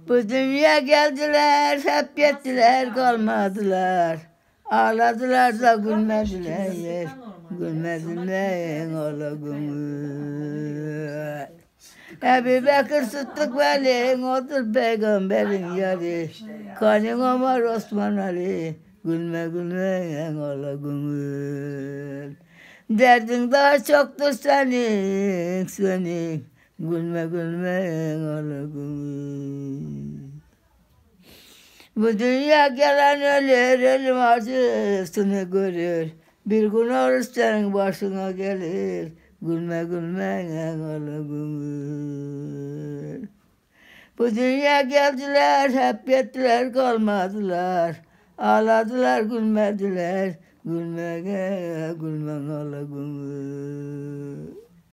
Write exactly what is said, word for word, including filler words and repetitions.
Bu dünya geldiler, hep gittiler, kalmadılar. Ağladılar da gülmediler, gülmediler ağladılar. Ebu Bekir Sıddık Veli, odur peygamberin yeri. Kanın Ömer Osman Ali, gülme gülme ağladılar. Derdin daha çoktur senin, senin. Gülme gülme ağladılar. Bu dünya gelen ölür, ölüm acısını görür. Bir gün olur senin başına gelir. Gülme gülme ağladılar. Bu dünya geldiler, hep gittiler, kalmadılar. Ağladılar, gülmediler. Gülme gülme ağladılar.